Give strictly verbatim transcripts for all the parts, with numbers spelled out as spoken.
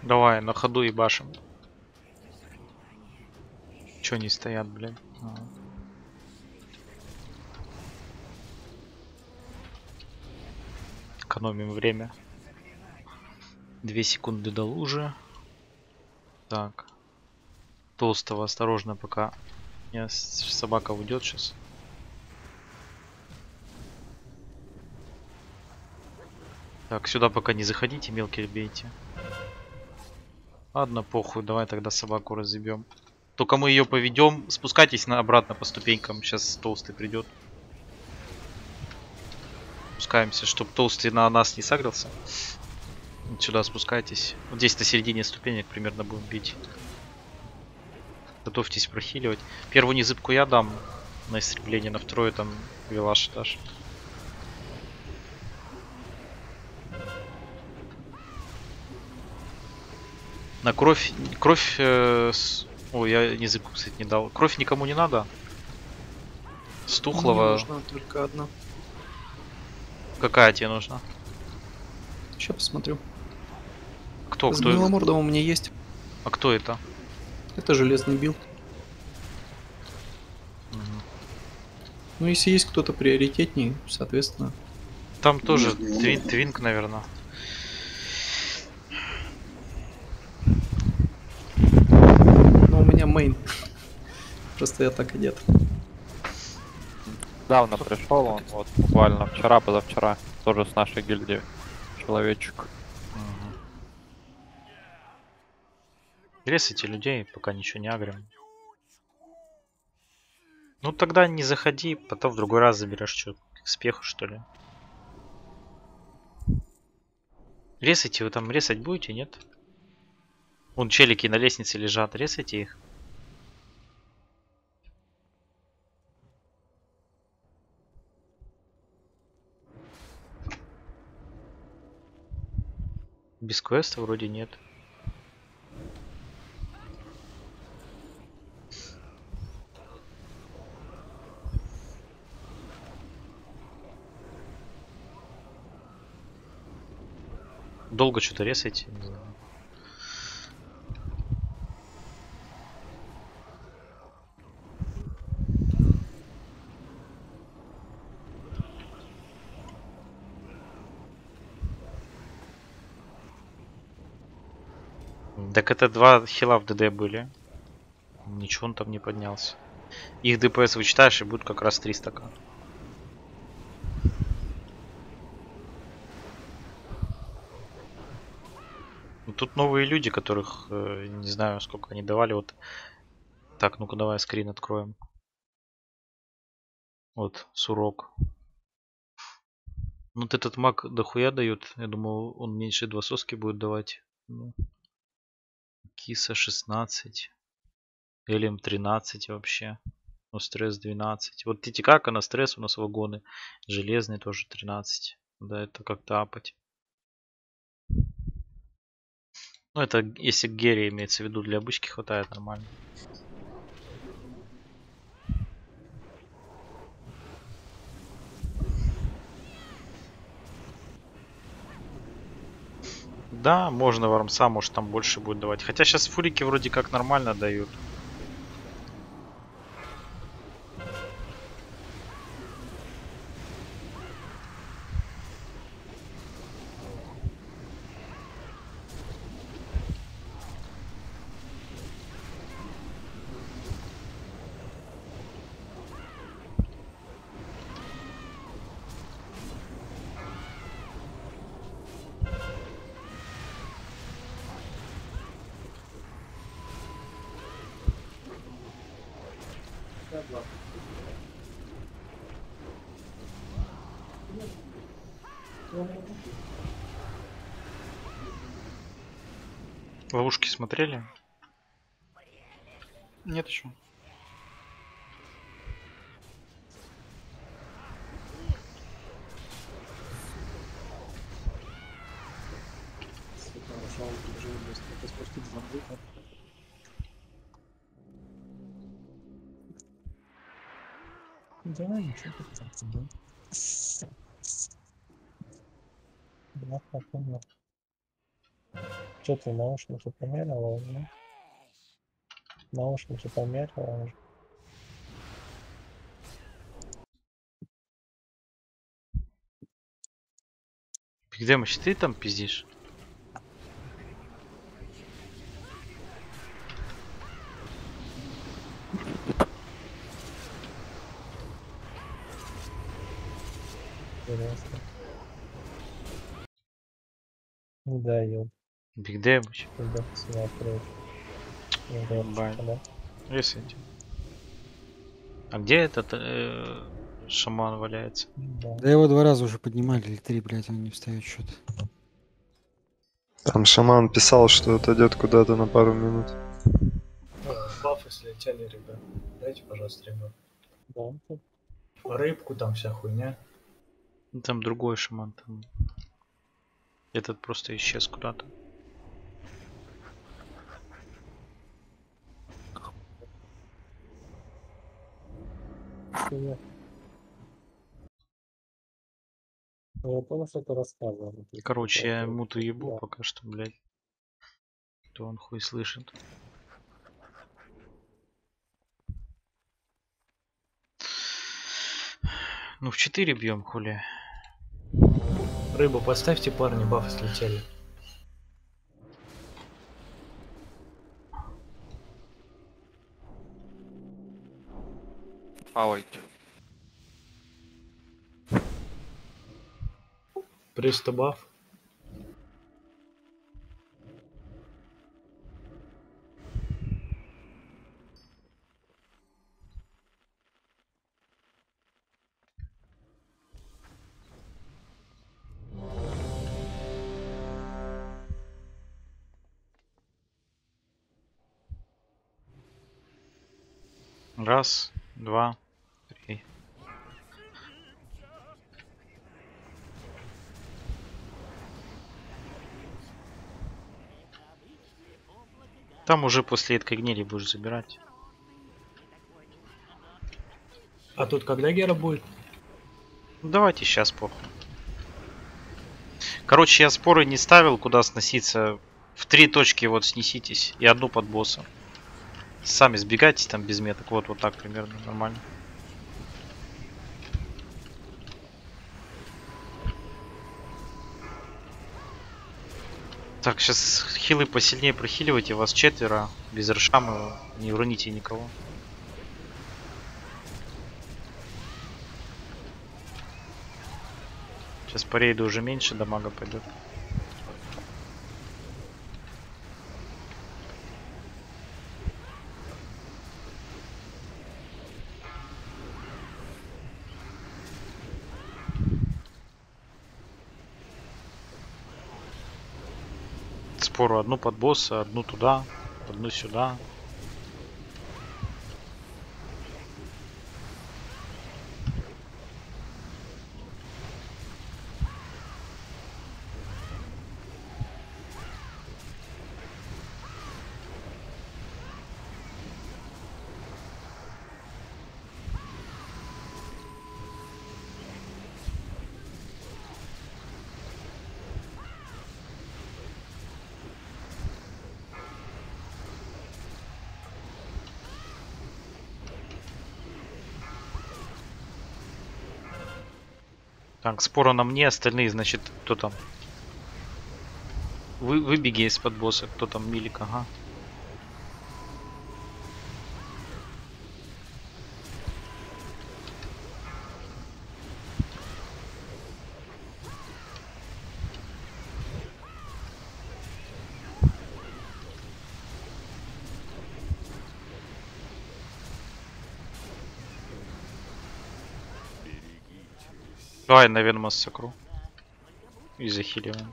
Давай, на ходу и башим. Чё не стоят, блядь? А. Экономим время. Две секунды до лужи. Так. Толстого осторожно, пока не собака уйдет сейчас. Так, сюда пока не заходите, мелкие бейте. Ладно, похуй, давай тогда собаку разъебем. Только мы ее поведем. Спускайтесь на обратно по ступенькам. Сейчас толстый придет. Спускаемся, чтобы толстый на нас не сагрился. Вот сюда спускайтесь. Вот здесь на середине ступенек примерно будем бить. Готовьтесь прохиливать. Первую незыбку я дам на истребление, на второе там вилаш дашь. На кровь... Кровь... Э, с... Ой, я незыбку, кстати, не дал. Кровь никому не надо. Стухлого... Мне нужна только одна. Какая тебе нужна? Сейчас посмотрю. Кто? С Кто? Гниломордом у меня есть. А кто это? Это железный билд. Угу. Ну, если есть кто-то приоритетней, соответственно. Там тоже твин, твинк, наверное. Но у меня мейн. Просто я так одет. Давно пришел он, вот буквально вчера, позавчера, тоже с нашей гильдии человечек. Угу. Ресайте людей, пока ничего не агрим. Ну тогда не заходи, потом в другой раз заберешь что, к спеху что ли. Ресайте, вы там ресать будете, нет? Вон челики на лестнице лежат, ресайте их. Без квеста вроде нет. Долго что-то ресайте, не знаю. Так это два хила в ДД были. Ничего он там не поднялся. Их ДПС вычитаешь и будет как раз три стака. Тут новые люди, которых э, не знаю сколько они давали. Вот. Так, ну-ка давай скрин откроем. Вот, сурок. Вот этот маг дохуя дает. Я думал, он меньше два соски будет давать. Ну. Киса шестнадцать. Элем тринадцать вообще. Ну, стресс двенадцать. Вот Титикака на стресс у нас вагоны. Железный тоже тринадцать. Да, это как-то апать. Ну, это если Герри имеется в виду, для обычки хватает нормально. Да, можно вармса, может там больше будет давать. Хотя сейчас фурики вроде как нормально дают. Ловушки смотрели? Нет еще. Да, ничего так тебе. Да, так, понял. Что ты наушники померила уже? Наушники померила уже. Бигдэмыч, ты там пиздишь? Интересно. Не дает. Бигдэмыч. Когда посмотреть. Ебать. Да? Если эти. А где этот э, шаман валяется? Да. Да его два раза уже поднимали, или три, блядь, он не встает что-то. Там шаман писал, что отойдет куда-то на пару минут. О, бафы слетели, ребят. Дайте, пожалуйста, ребят. Да, тут Рыбку там вся хуйня. Ну, там другой шаман. Там. Этот просто исчез куда-то. я. Я помню, что ты рассказывал. Короче, я муту ебу Да. пока что, блядь. Кто он хуй слышит. Ну в четыре бьем, хули. Рыбу поставьте, парни, бафы слетели. Хавайте. Присто баф. Раз, два, три. Там уже после этой гнили будешь забирать. А тут когда Гера будет? Ну, давайте сейчас похуй. Короче, я споры не ставил, куда сноситься. В три точки вот снеситесь и одну под босса. Сами сбегайте там без меток. Вот, вот так примерно нормально. Так, сейчас хилы посильнее прохиливайте. Вас четверо. Без решамы. Не уроните никого. Сейчас по рейду уже меньше дамага пойдет. Спору одну под босса, одну туда, одну сюда. Так, спора на мне, остальные, значит, кто там? Вы, выбеги из-под босса, кто там, Милик, ага. Давай на Венмас сокру. И захиливаем.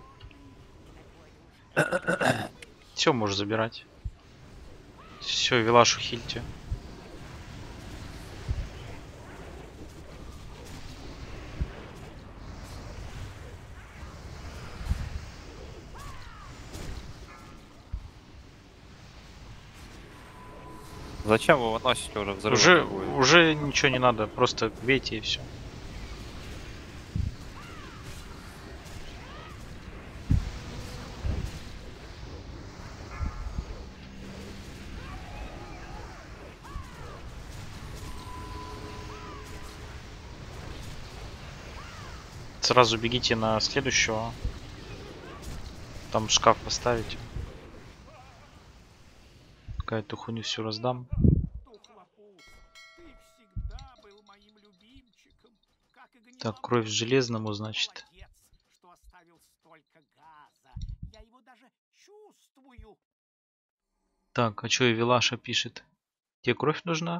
Все, можешь забирать. Все, Вилашу хильте. Зачем вы выносите уже взрыв? Уже, уже ничего не надо, просто бейте и все. Сразу бегите на следующего. Там шкаф поставить. Какая-то хуйню всю раздам. Так, кровь железному, значит. Так, а что и Вилаша пишет? Тебе кровь нужна?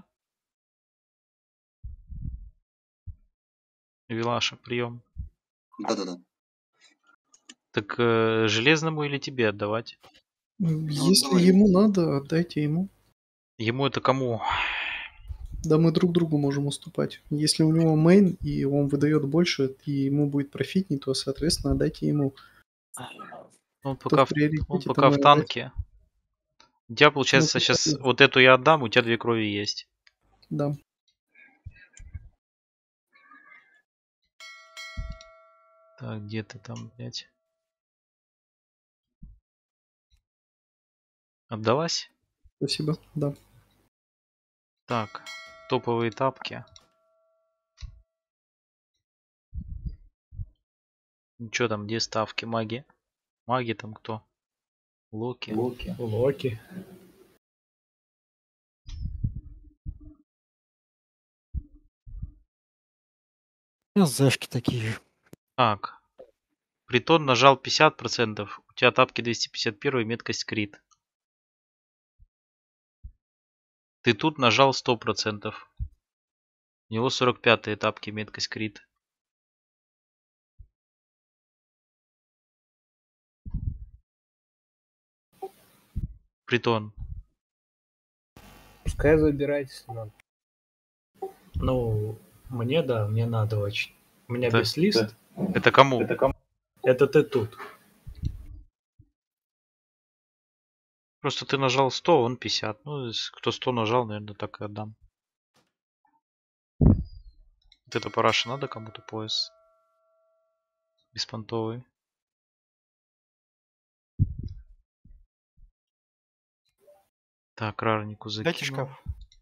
Вилаша, прием. Да-да-да. Так э, железному или тебе отдавать? Если давай. ему надо, отдайте ему. Ему это кому? Да мы друг другу можем уступать. Если у него мейн, и он выдает больше, и ему будет профитней, то, соответственно, отдайте ему. Он Кто пока, в в, приоритете, он пока тому в и отдать. танке. У тебя, получается, Ну, сейчас посмотри. вот эту я отдам, у тебя две крови есть. Да. Так, где ты там, блядь? Отдалась? Спасибо. Да. Так, топовые тапки. Ничего там, где ставки? Маги? Маги там кто? Локи. Локи. Локи. У нас зашки такие же. Так. Притон нажал пятьдесят процентов. У тебя тапки двести пятьдесят один, меткость крит. Ты тут нажал сто процентов. У него сорок пятые тапки, меткость крит. Притон. Пускай забирайте, если надо. Ну, мне да, мне надо очень. У меня Да. без лист. Это кому? Это кому? Это ты тут. Просто ты нажал сто, он пятьдесят. Ну, если кто сто нажал, наверное, так и отдам. Вот это параша надо кому-то пояс. Беспонтовый. Так, рарнику закину. Дайте шкаф.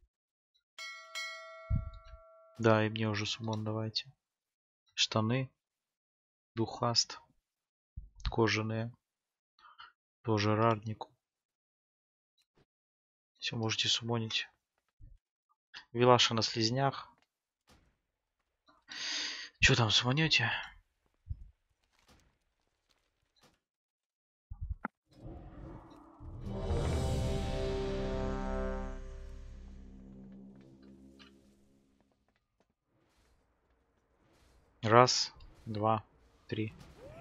Да, и мне уже сумон давайте. Штаны. Духаст. Кожаные. Тоже рарнику. Все, можете сумонить. Вилаша на слизнях. Что там сумонете? Раз, два, три.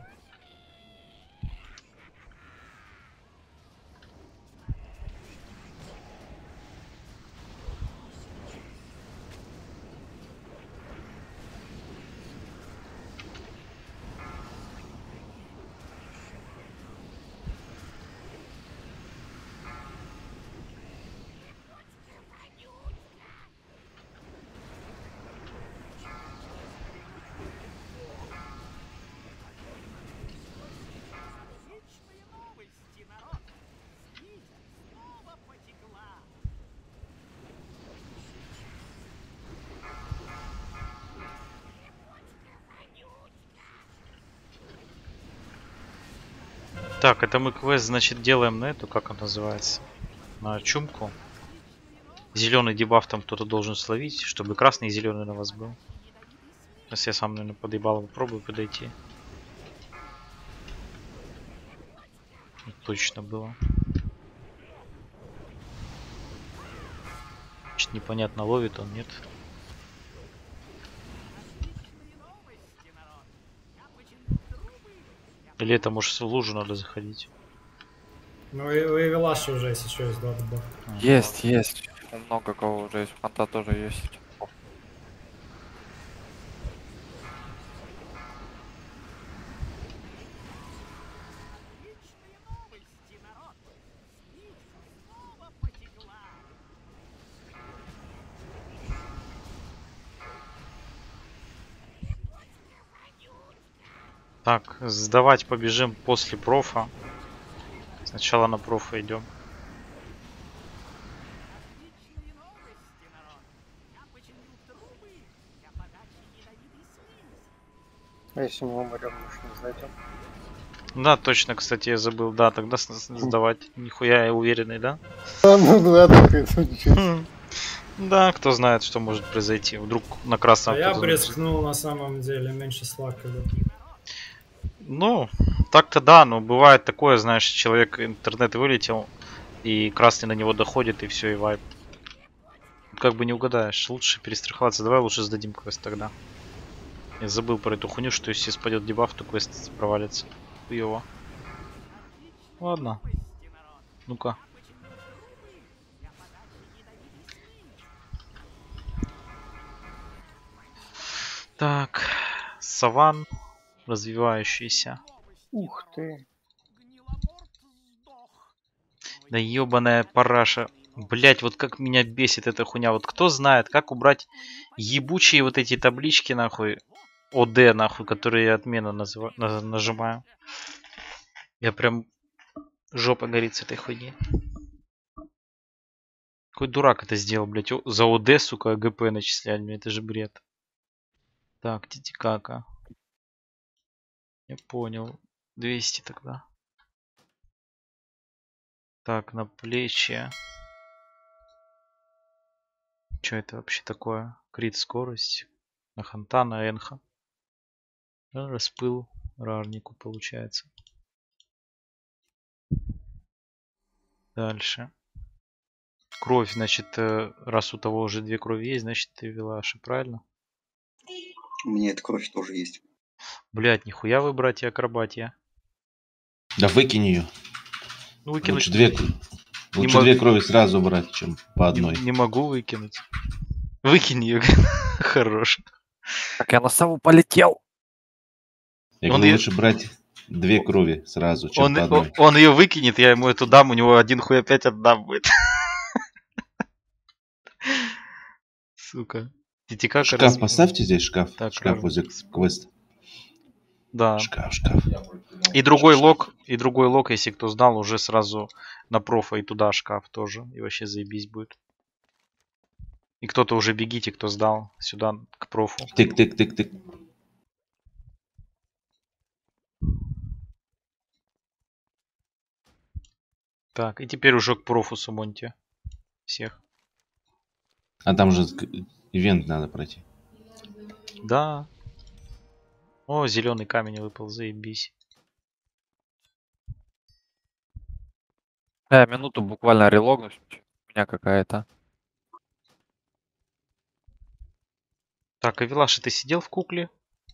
Так, это мы квест, значит, делаем на эту, как она называется? На чумку. Зеленый дебаф там кто-то должен словить, чтобы красный и зеленый на вас был. Сейчас я сам, наверное, подъебал, попробую подойти. Точно было. Чуть непонятно, ловит он, нет? Или это, может, в лужу надо заходить? Ну и у Эвелаши уже есть еще есть два дебафа. Есть, есть. У много кого уже есть. Фанта тоже есть. Так, сдавать побежим после профа. Сначала на профа идем. А если мы умрем, мы же не зайдем. Да, точно, кстати, я забыл. Да, тогда с- с- сдавать. Нихуя я уверенный, да? А, ну да, только это ничего. Хм. Да, кто знает, что может произойти. Вдруг на красном А я кто-то- рискнул на самом деле, меньше слака. Ну, так-то да, но бывает такое, знаешь, человек интернет вылетел, и красный на него доходит, и все, и вайп. Как бы не угадаешь, лучше перестраховаться. Давай лучше сдадим квест тогда. Я забыл про эту хуйню, что если спадет дебаф, то квест провалится. Хуёво. Ладно. Ну-ка. Так. Саван. Развивающийся. Ух ты. Да ебаная параша. Блять, вот как меня бесит эта хуйня. Вот кто знает, как убрать ебучие вот эти таблички, нахуй. ОД, нахуй, которые я отмена называ- на- нажимаю. Я прям... Жопа горит с этой хуйни. Какой дурак это сделал, блять. О- За ОД, сука, ГП начислять, блядь, это же бред. Так, Титикака. Я понял. двести тогда. Так, на плечи. Что это вообще такое? Крит скорость. На ханта, на энха. Да, распыл рарнику получается. Дальше. Кровь, значит, э, раз у того уже две крови есть, значит ты Вилаши, правильно? У меня эта кровь тоже есть. Блять, нихуя вы, братья, акробатия. Да выкинь ее. Ну, выкинуть Лучше две, не лучше мог- две крови сразу брать, чем по одной. Не, не могу выкинуть. Выкинь ее. Хорош. Так я на сову полетел. Я Он говорю, её- лучше брать две крови сразу, чем Он, по одной. он, он ее выкинет, я ему эту дам, у него один хуй опять отдам будет. Сука. Титикака Шкаф раз- поставьте здесь, шкаф. Так, шкаф раз- возле квеста. Да. Шкаф, шкаф. И другой лог, и другой лог, если кто знал, уже сразу на профа и туда шкаф тоже. И вообще заебись будет. И кто-то уже бегите, кто сдал сюда к профу. Тык-тык-тык-тык. Так, и теперь уже к профу сумоньте. Всех. А там же к- ивент надо пройти. Да. О, зеленый камень выпал, заебись. Я минуту буквально релогнусь. У меня какая-то. Так, а Вилаша, ты сидел в кукле?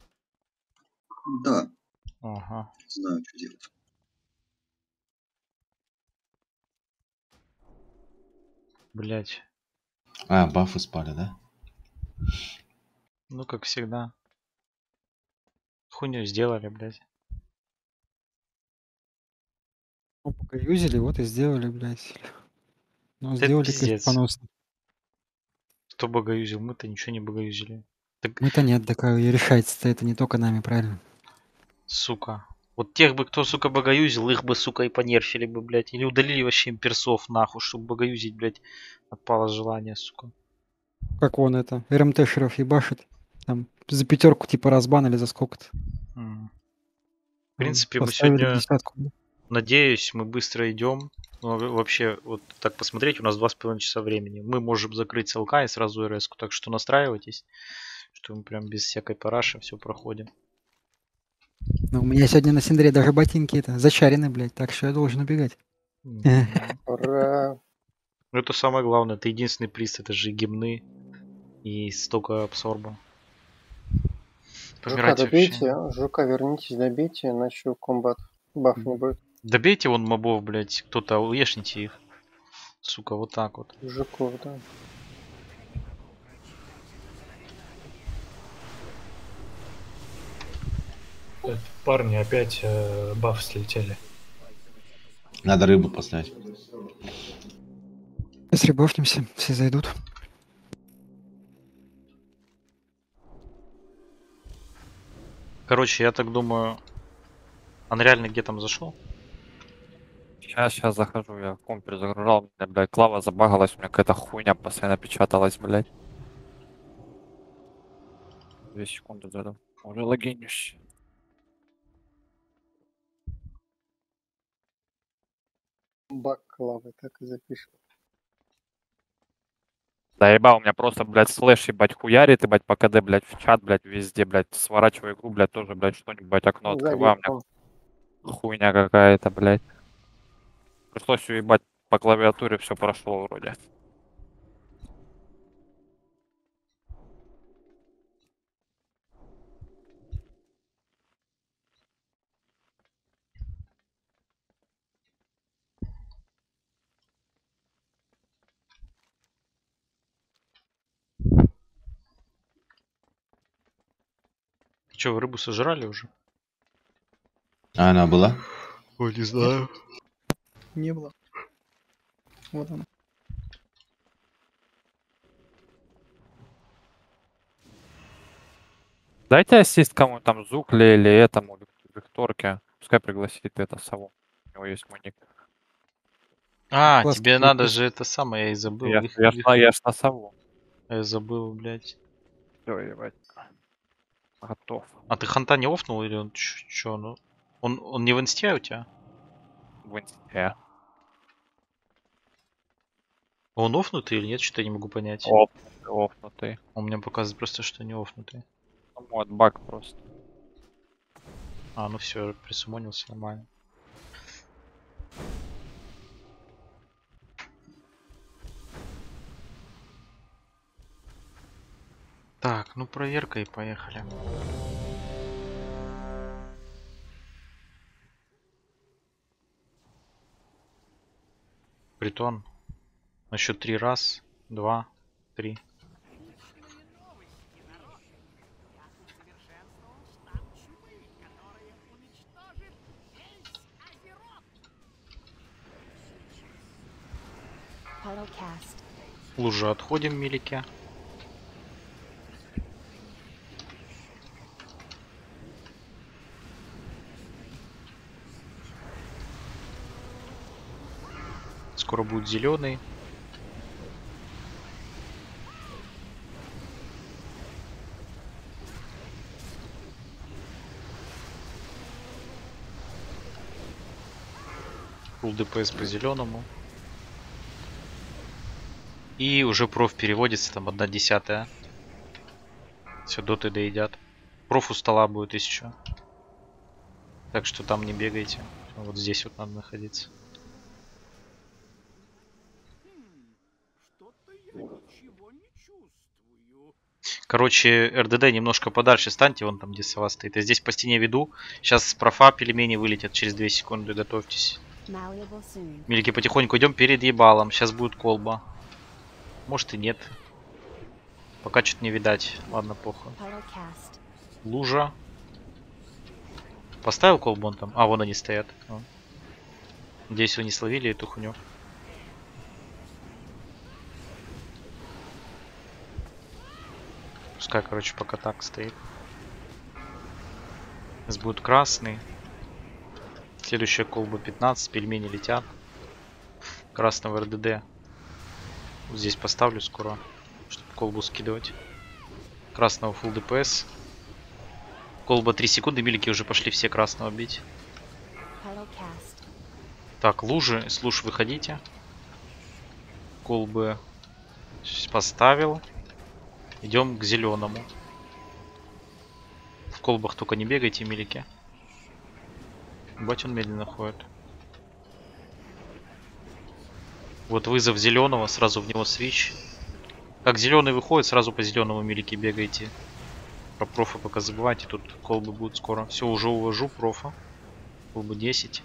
Да, Ага. знаю, что делать. Блять. А, бафы спали, да? Ну, как всегда. Хуйню сделали, блядь. Ну, пока юзили, вот и сделали, блядь. Ну, Это сделали, пиздец. конечно, поносно. Кто богоюзил? Мы-то ничего не богоюзили. Так, Мы-то нет, так и решается-то это не только нами, правильно? сука. Вот тех бы, кто, сука, богоюзил, их бы, сука, и понерфили бы, блядь. Или удалили вообще им персов, нахуй, чтобы богоюзить, блядь, отпало желание, сука. Как он это, РМТшеров ебашит. Там за пятерку типа разбанили за сколько-то. М. В принципе, мы Поставили сегодня, десятку. надеюсь, мы быстро идем. Ну, а вообще, вот так посмотреть, у нас два с половиной часа времени. Мы можем закрыть СЛК и сразу РС-ку, так что настраивайтесь, что мы прям без всякой параши все проходим. Ну, у меня сегодня на Синдре даже ботинки это зачарены, блядь, так что я должен убегать. М. Ура. Ну, это самое главное, это единственный приз, это же гимны и столько абсорба. Жука Помирать добейте, вообще. жука вернитесь, добейте, иначе комбат баф не будет. Добейте вон мобов, блядь, кто-то, уешните их. Сука, вот так вот. Жуков, да. Это, парни, опять э, баф слетели. Надо рыбу поставить. Сейчас ребофнемся, все зайдут. Короче, я так думаю, он реально где там зашел? Сейчас, сейчас захожу, я комп перезагружал, у меня, блядь, клава забагалась, у меня какая-то хуйня постоянно печаталась, блядь. Две секунды зайду. Уже логинюсь. Баг клавы, так и запишем. Да еба, у меня просто, блядь, слэш, ебать, хуярит, ебать, по КД, блядь, в чат, блядь, везде, блядь, сворачиваю игру, блядь, тоже, блядь, что-нибудь, окно открываю, у меня хуйня какая-то, блядь. Пришлось уебать по клавиатуре, все прошло вроде. Че, вы рыбу сожрали уже? А она была? Ой, не знаю. Не было. Вот она. Дайте ассист кому там, Зукле или этому, Викторке. Пускай пригласит это сову. У него есть мой ник. А, Класс, тебе какой надо класс. же это самое, я и забыл. Я, Их- я, их- ж на- я ж на сову. Я забыл, блядь. Всё, ебать. Готов. А ты ханта не офнул или он ч- чё? Ну, он, он не в инсте у тебя? В инсте. Он офнутый или нет? Что-то я не могу понять. Офнутый, офнутый. Он мне показывает просто, что не офнутый. Вот, баг просто. А, ну все, присумонился нормально. Так, ну проверка и поехали. Притон. На счет три. Раз, два, три. Лужа отходим, милики. Скоро будет зеленый. Фулл ДПС по зеленому. И уже проф переводится, там одна десятая. Все, доты доедят. Проф у стола будет еще. Так что там не бегайте. Вот здесь вот надо находиться. Короче, РДД немножко подальше станьте, вон там где сова стоит. Я здесь по стене веду. Сейчас с профа пельмени вылетят через две секунды, готовьтесь. Милики, потихоньку идем перед ебалом. Сейчас будет колба. Может и нет. Пока что-то не видать. Ладно, похуй. Лужа. Поставил колбу он там? А, вон они стоят. О. Надеюсь, вы не словили эту хуйню. Пускай, короче, пока так стоит. Сейчас будет красный. Следующая колба пятнадцать. Пельмени летят. Красного РДД. Вот здесь поставлю скоро, чтобы колбу скидывать. Красного фулл ДПС. Колба три секунды, милики уже пошли все красного бить. Так, лужи, с луж выходите. Колбы поставил. Идем к зеленому. В колбах только не бегайте, милики. Бать, он медленно ходит. Вот вызов зеленого, сразу в него свич. Как зеленый выходит, сразу по зеленому, милики, бегайте. Про профа пока забывайте, тут колбы будут скоро. Все, уже увожу профа. Колбы десять.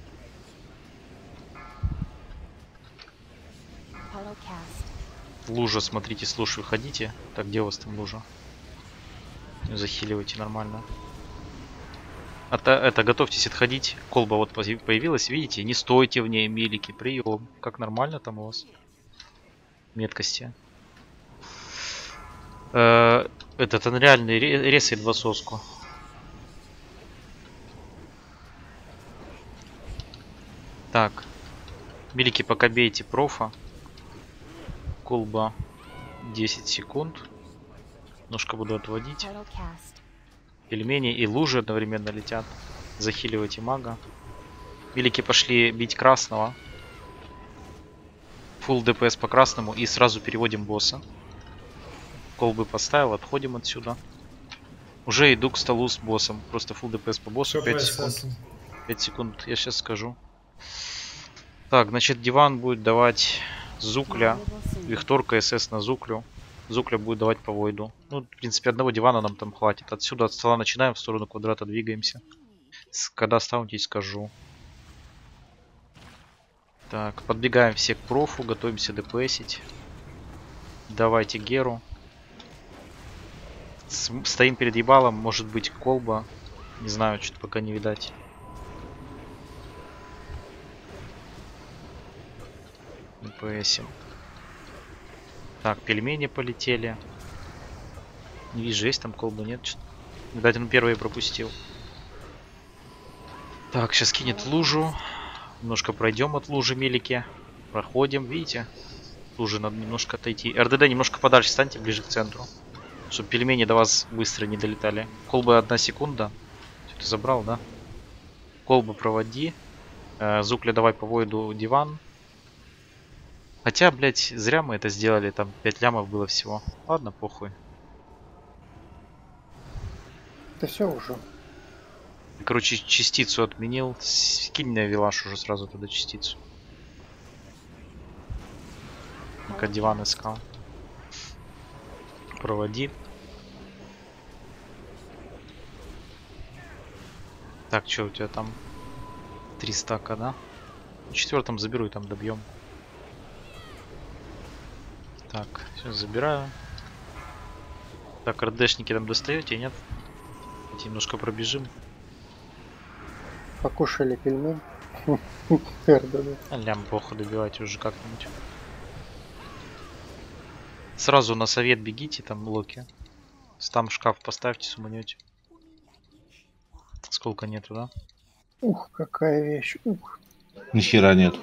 Лужа, смотрите, с луж выходите. Так, где у вас там лужа? Захиливайте нормально. Это, это, готовьтесь отходить. Колба вот появилась, видите? Не стойте в ней, милики. Прием. Как нормально там у вас? Меткости. Э, этот он реальный ресает в ососку. Так. Милики, пока бейте профа. Колба десять секунд. Немножко буду отводить. Пельмени и лужи одновременно летят. Захиливайте мага. Милики пошли бить красного. Фулл ДПС по красному и сразу переводим босса. Колбы поставил, отходим отсюда. Уже иду к столу с боссом. Просто фулл ДПС по боссу. Что пять по секунд. СС? пять секунд, я сейчас скажу. Так, значит, диван будет давать Зукля. Викторка СС на Зуклю. Зукля будет давать по Войду. Ну, в принципе, одного дивана нам там хватит. Отсюда от стола начинаем, в сторону квадрата двигаемся. С- Когда стаунтись, скажу. Так, подбегаем все к профу, готовимся ДПСить. Давайте Геру. С- Стоим перед ебалом, может быть колба. Не знаю, что-то пока не видать. ДПСим. Так, пельмени полетели. Не вижу, есть там колба, нет? Что-то. Видать, он первый пропустил. Так, сейчас кинет лужу. Немножко пройдем от лужи мелики. Проходим, видите? Лужи надо немножко отойти. РДД немножко подальше станьте, ближе к центру. Чтобы пельмени до вас быстро не долетали. Колба одна секунда. Всё, ты забрал, да? Колбу проводи. Э, Зукля давай по Войду диван. Хотя, блять, зря мы это сделали. Там пять лямов было всего. Ладно, похуй. Это все уже. Короче, частицу отменил. Скинь мне вилаш уже сразу туда частицу. Пока диван искал. Проводи. Так, что у тебя там? Три стака, да? В четвертом заберу и там добьем. Так, сейчас забираю. Так, РДшники там достаете, нет? Давайте немножко пробежим. Покушали пельмень. РДД. А лям плохо добивать уже как-нибудь. Сразу на совет бегите, там блоки. Там шкаф поставьте, суманете. Сколько нету, да? Ух, какая вещь. Ух. Нихера нет.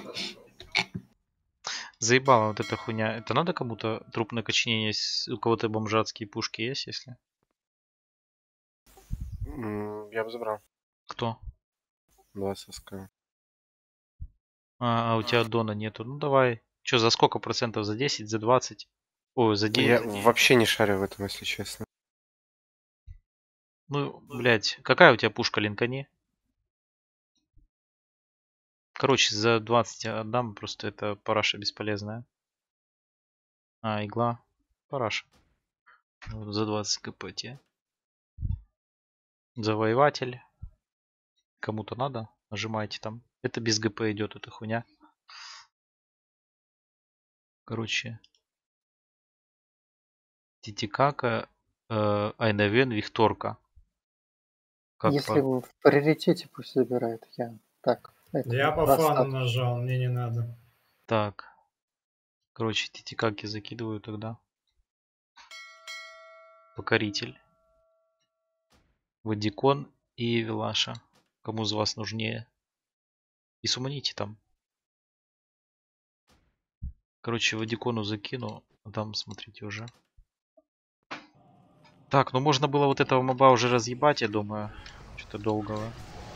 Заебала вот эта хуйня. Это надо кому-то трупное коченение? с- У кого-то бомжатские пушки есть, если? Я бы забрал. Кто? Два соска. А, а у тебя дона нету. Ну давай. Че, за сколько процентов? За десять, за двадцать? Ой, за Я девять? вообще не шарю в этом, если честно. Ну, блять, какая у тебя пушка, линкани? Короче, за двадцать отдам, просто это параша бесполезная. А, игла. Параша. Вот за двадцать кп тебе. Завоеватель. Кому-то надо? Нажимайте там. Это без ГП идет, эта хуйня. Короче. Титикака, э, Айнавен, Викторка. Как Если по- вы в приоритете, пусть забирает. Я так. это, Я по расстав- фану нажал, мне не надо. Так. Короче, титикаки закидываю тогда. Покоритель. Вадикон и Вилаша. Кому из вас нужнее? И суманите там. Короче, Вадикону закину. А там смотрите уже. Так, ну можно было вот этого моба уже разъебать, я думаю. Что-то долгого.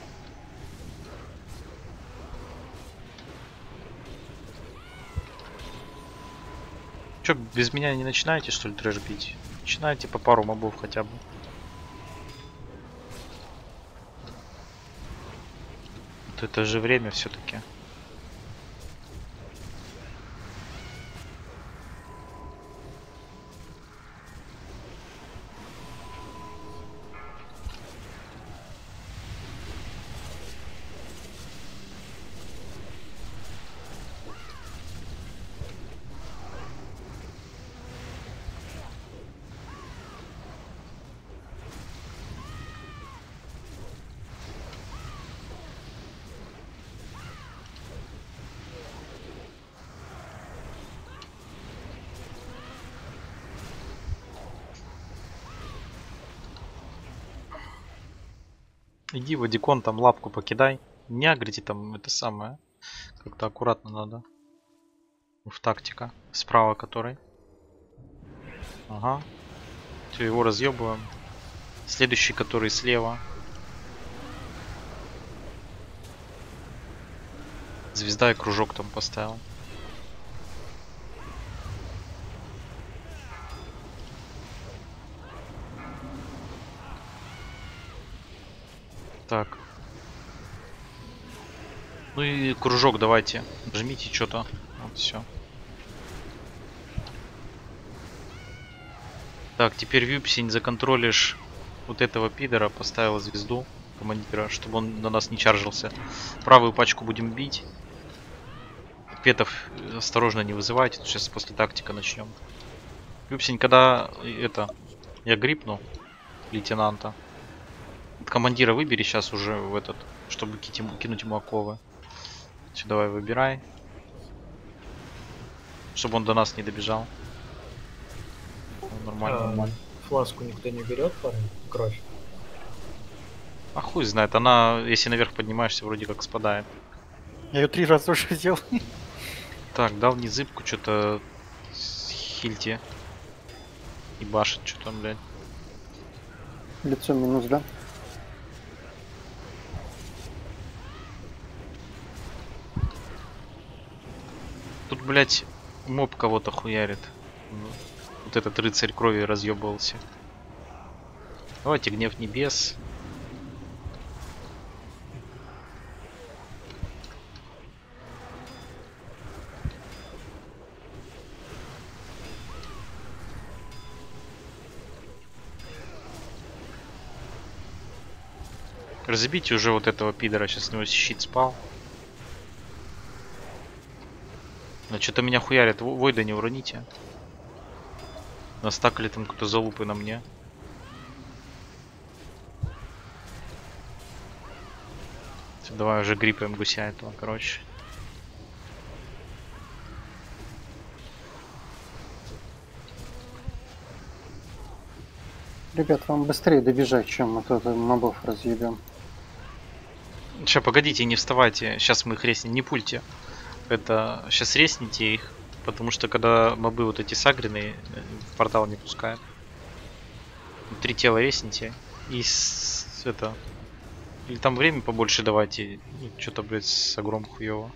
Че, без меня не начинаете, что ли, трэш бить? Начинайте по пару мобов хотя бы. Вот это же время все-таки. Иди, Вадикон, там лапку покидай. Не агрите там это самое. Как-то аккуратно надо. В тактика. Справа который. Ага. Все, его разъебываем. Следующий, который слева. Звезда и кружок там поставил. Так. Ну и кружок давайте. Жмите что-то. Вот все. Так, теперь Вюпсень законтролишь вот этого пидора. Поставил звезду командира, чтобы он на нас не чаржился. Правую пачку будем бить. Петов осторожно не вызывайте. Сейчас после тактика начнем. Вюпсень, когда это... Я грипну лейтенанта. От командира выбери сейчас уже в этот, чтобы кинуть ему оковы. Все, давай выбирай. Чтобы он до нас не добежал. Нормально, А, нормально. Фласку никто не берет, парень? Кровь. А хуй знает, она, если наверх поднимаешься, вроде как спадает. Я ее три раза уже сделал. Так, дал незыбку, что-то хильте. И башит что-то, блядь. Лицо минус, да? Тут, блядь, моб кого-то хуярит. Вот этот рыцарь крови разъебывался. Давайте гнев небес. Разобейте уже вот этого пидора, сейчас с него щит спал. Но что-то меня хуярит, Войда не уроните. Настакали там какие-то залупы на мне. Все, давай уже гриппаем гуся этого, короче. Ребят, вам быстрее добежать, чем мы тут мобов разъебем. Сейчас, погодите, не вставайте. Сейчас мы их резнем. Не пульте. Это сейчас резните их. Потому что когда мобы вот эти сагренные в портал не пускают. Три тела резните. И с, это. Или там время побольше давайте. Что-то, блядь, с огром хуево.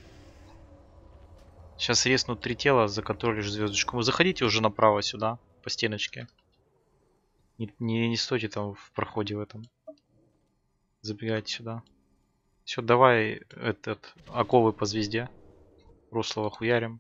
Сейчас резнут три тела, законтролишь звездочку. Вы заходите уже направо сюда, по стеночке. Не, не, не стойте там в проходе в этом. Забегайте сюда. Все, давай этот оковы по звезде. Руслова хуярим.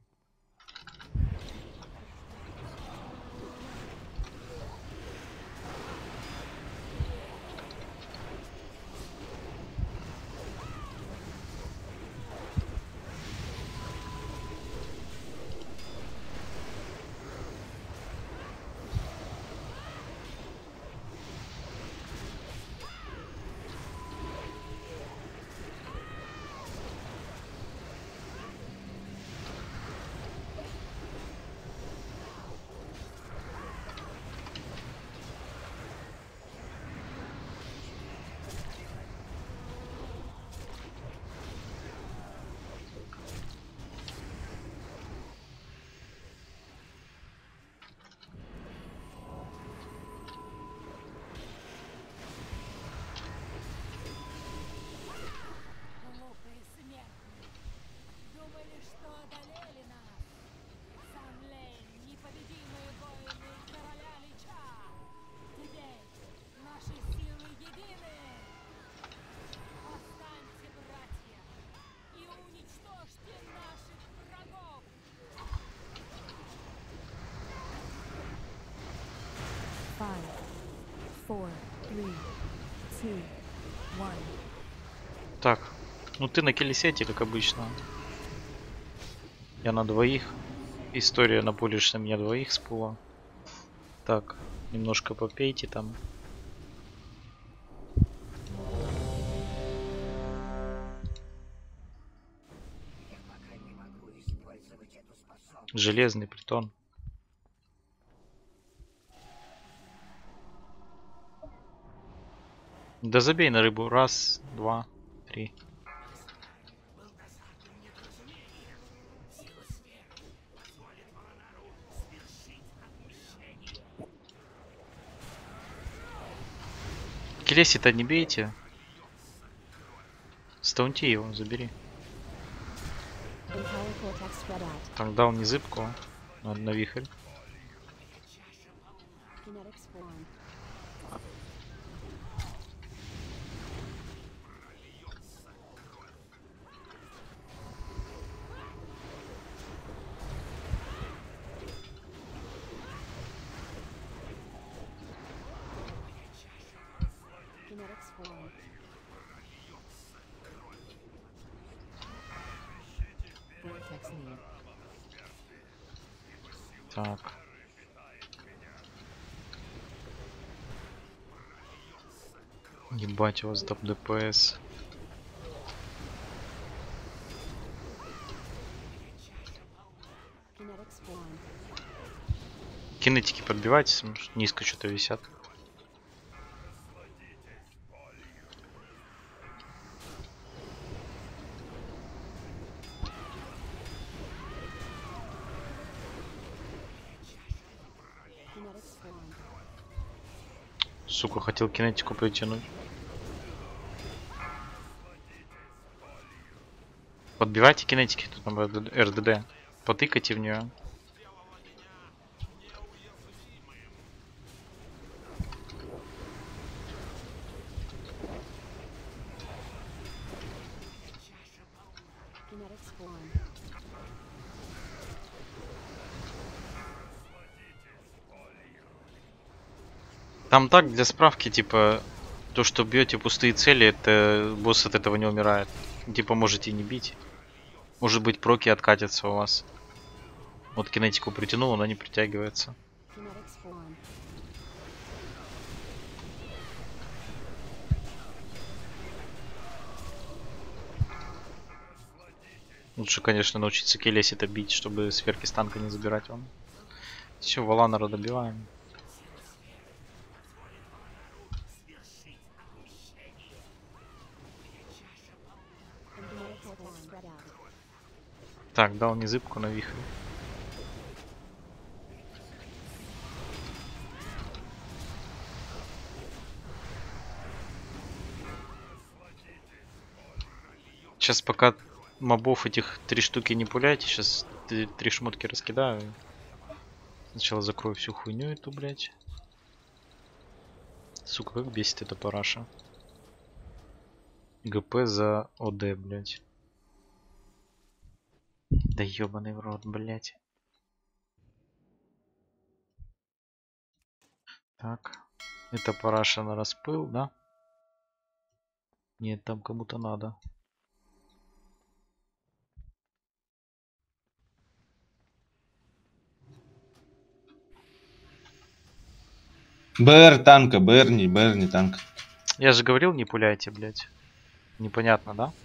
Так, ну ты на киллисете, как обычно. Я на двоих. История на полиш на меня двоих с пула. Так, немножко попейте там. Железный притон. Да забей на рыбу. Раз, два, три. Келеси-то не бейте. Стаунти его, забери. Так, дал не зыбку. Надо на вихрь. Так. Ебать, у вас доп ДПС. Кинетики подбивайтесь, может, низко что-то висят. Сука, хотел кинетику притянуть. Подбивайте кинетики, тут там эр дэ дэ. Потыкайте в нее. Там так, для справки, типа, то, что бьете пустые цели, это босс от этого не умирает. Типа, можете не бить. Может быть, проки откатятся у вас. Вот кинетику притянул, она не притягивается. Лучше, конечно, научиться келесь это бить, чтобы сверхи с танка не забирать вам. Все, Валанора добиваем. Так, дал незыбку на вихре. Сейчас пока мобов этих три штуки не пуляйте, сейчас три, три шмотки раскидаю. Сначала закрою всю хуйню эту, блять. Сука, как бесит эта параша. ГП за ОД, блять. Да ёбаный в рот, блять. Так. Это параша на распыл, да? Нет, там кому-то надо. БР танка, БР не, БР не танк. Я же говорил, не пуляйте, блять. Непонятно, да?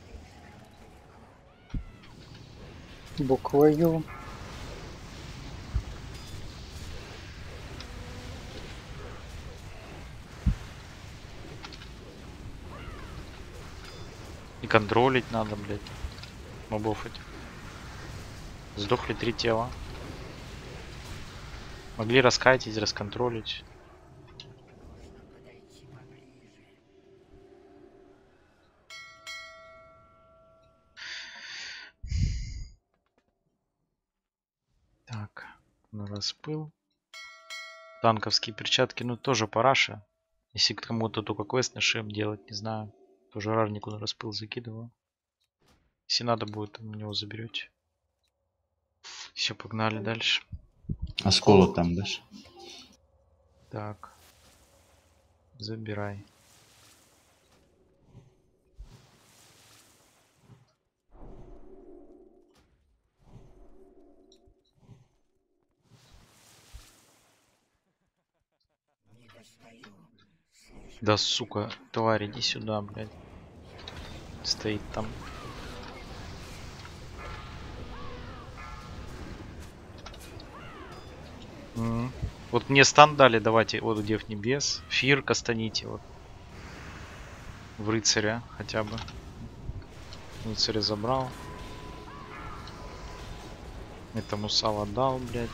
Буква Ю. И контролить надо, блять. Мобов этих. Сдохли три тела. Могли раскайтить, расконтролить. Так, на распыл. Танковские перчатки, ну тоже параша. Если к кому-то только квест на шем делать, не знаю. Тоже рарнику на распыл закидываю. Если надо будет, у него заберете. Все, погнали дальше. Осколок там дальше. Так. Забирай. Да сука, тварь, иди сюда, блядь. Стоит там. М-м. Вот мне стан дали, давайте, вот Дев Небес. Фир кастаните, вот. В рыцаря хотя бы. Рыцаря забрал. Этому сало дал, блядь.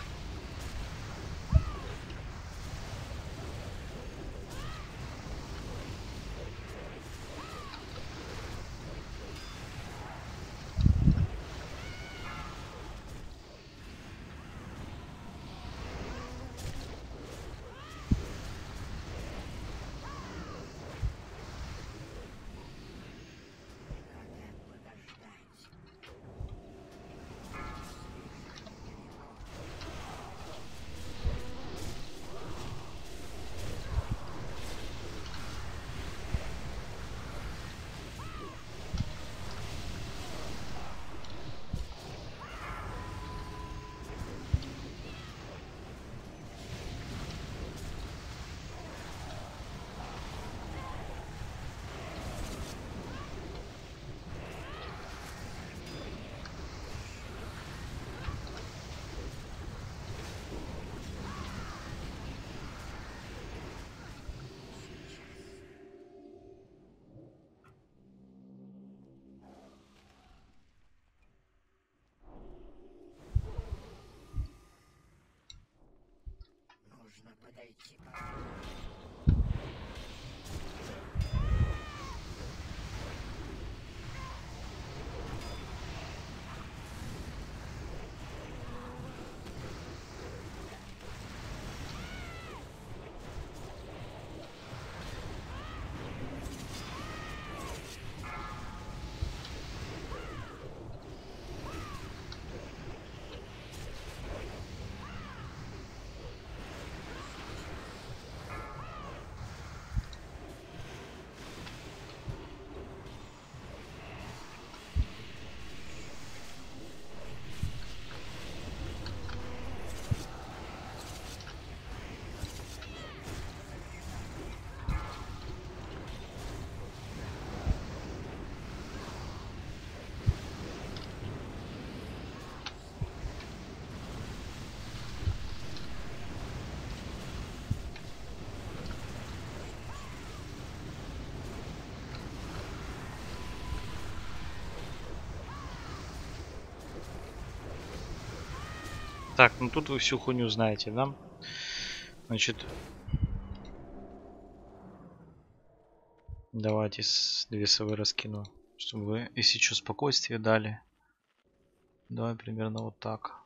Так, ну тут вы всю хуйню знаете, да? Значит, давайте с две совы раскину, чтобы вы, если что, спокойствие дали. Давай примерно вот так.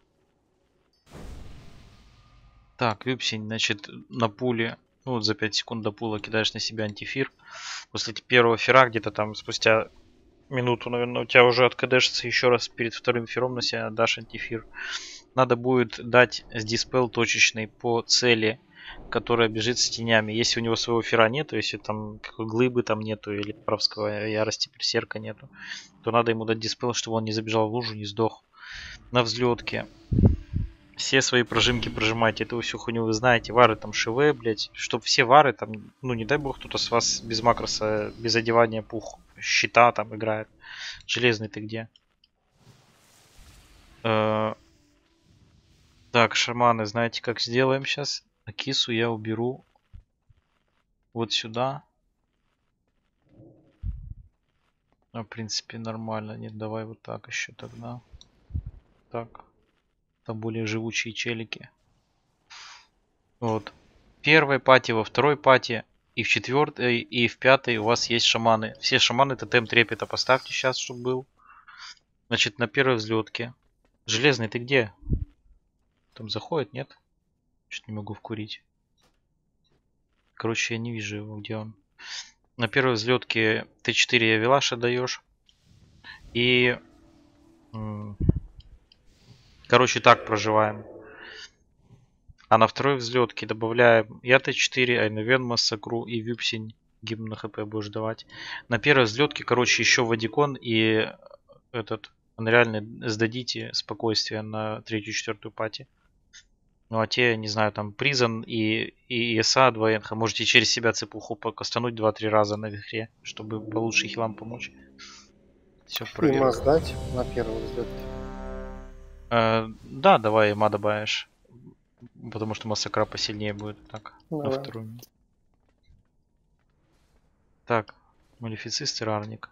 Так, Випсень, значит, на пуле, ну вот за пять секунд до пула кидаешь на себя антифир. После первого фира где-то там спустя минуту, наверное, у тебя уже откадешится еще раз перед вторым фиром на себя дашь антифир. Надо будет дать с диспел точечный по цели, которая бежит с тенями. Если у него своего фира нету, если там какой глыбы там нету или правского ярости берсерка нету, то надо ему дать диспел, чтобы он не забежал в лужу, не сдох. На взлетке все свои прожимки прожимайте. Эту всю хуйню вы знаете. Вары там шивы, блять. Чтоб все вары там, ну не дай бог кто-то с вас без макроса, без одевания пух, щита там играет. Железный ты где? Э Так, шаманы, знаете, как сделаем сейчас? Акису я уберу вот сюда. А, в принципе, нормально. Нет, давай вот так еще тогда. Так. Там более живучие челики. Вот. В первой пати, во второй пати и в четвертой, и в пятой у вас есть шаманы. Все шаманы тотем трепета поставьте сейчас, чтобы был. Значит, на первой взлетке. Железный, ты где? Там заходит, нет? Что-то не могу вкурить. Короче, я не вижу его, где он. На первой взлетке Т четыре Авилаша даешь. И... Короче, так проживаем. А на второй взлетке добавляем я Т четыре, Айновен, Массакру и Випсень. Гимн на ХП будешь давать. На первой взлетке, короче, еще Вадикон и этот... Реально сдадите спокойствие на третью-четвертую пати. Ну а те, не знаю, там Призон и, и ИСА два энха. Можете через себя цепуху покастануть два-три раза на вихре, чтобы получше хилам помочь. Все проверю. Има сдать на первый взлет. Э, да, давай Има добавишь. Потому что Массакра посильнее будет. Так, Давай. на вторую. Так, Малефицист и Рарник.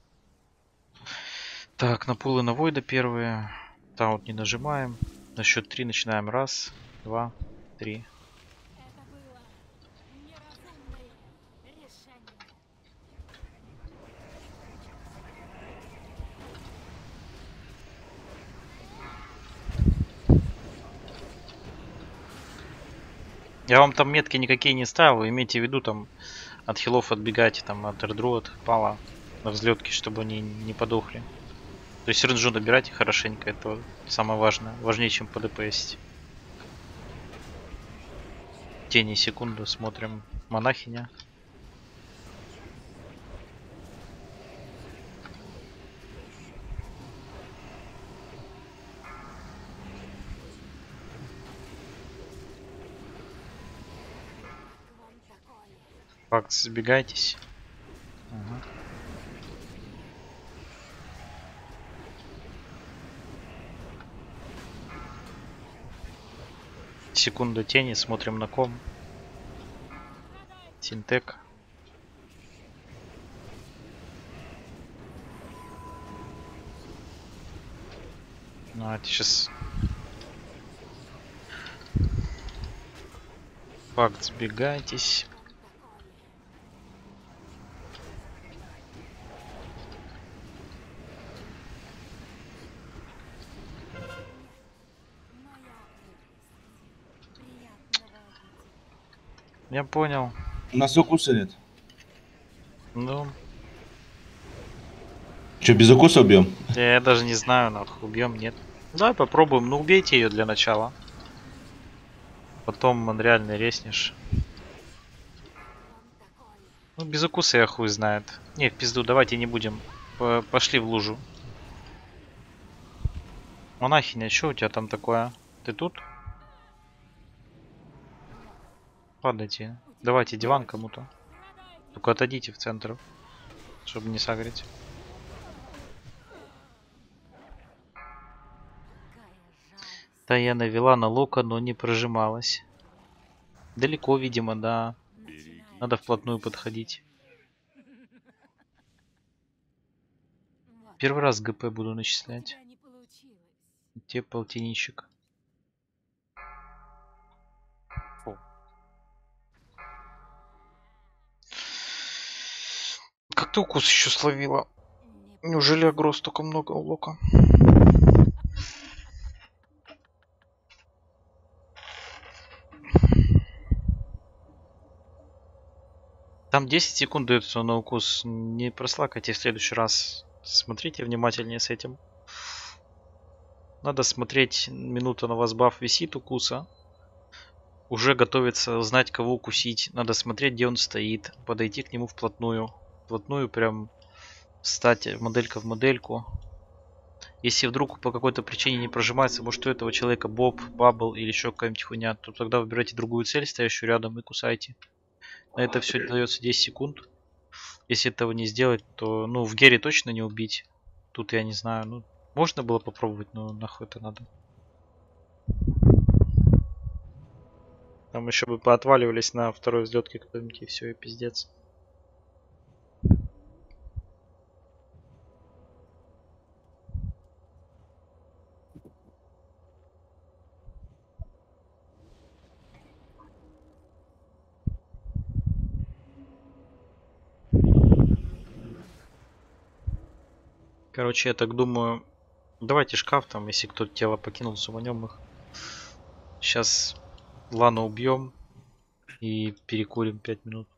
Так, на пулы на Войда первые. Там вот не нажимаем. На счет три начинаем. Раз, два, три. Я вам там метки никакие не ставил. Имейте в виду, там от хилов отбегайте, там от эрдру, от пала на взлетке, чтобы они не подохли. То есть ренджу добирайте хорошенько, это самое важное. Важнее, чем по ДПСить. Тени секунду смотрим. Монахиня. Факт, сбегайтесь. Ага. Секунду тени, смотрим на ком. Синтек. Ну, это сейчас... Артефакт, сбегайтесь. Я понял. У нас укуса нет. Ну, Че, без укуса убьем? я, я даже не знаю, нахуй, убьем, нет. Давай попробуем. Ну, убейте ее для начала. Потом он реально резнешь. Ну, без укуса я хуй знает. Не, в пизду, давайте не будем. П- Пошли в лужу. Монахиня, что у тебя там такое? Ты тут? Падайте. Давайте диван кому-то. Только отойдите в центр, чтобы не сагрить. Да, я навела на лока, но не прожималась. Далеко, видимо, да. Надо вплотную подходить. Первый раз ГП буду начислять. Те полтинничек. Как ты укус еще словила? Неужели агро столько много у лока? Там десять секунд дается на укус. Не прослакайте в следующий раз. Смотрите внимательнее с этим. Надо смотреть, минута на вас баф висит укуса. Уже готовится знать, кого укусить. Надо смотреть, где он стоит. Подойти к нему вплотную. Вплотную прям встать моделька в модельку. Если вдруг по какой-то причине не прожимается, может у этого человека боб, бабл или еще какая-нибудь хуйня, то тогда выбирайте другую цель, стоящую рядом, и кусайте. На это все дается десять секунд. Если этого не сделать, то, ну, в гере точно не убить. Тут я не знаю, ну, можно было попробовать, но нахуй это надо. Там еще бы поотваливались на второй взлетке кто-нибудь, и все, и пиздец. Короче, я так думаю, давайте шкаф там, если кто-то тело покинул, суманем их. Сейчас Лану убьем и перекурим пять минут.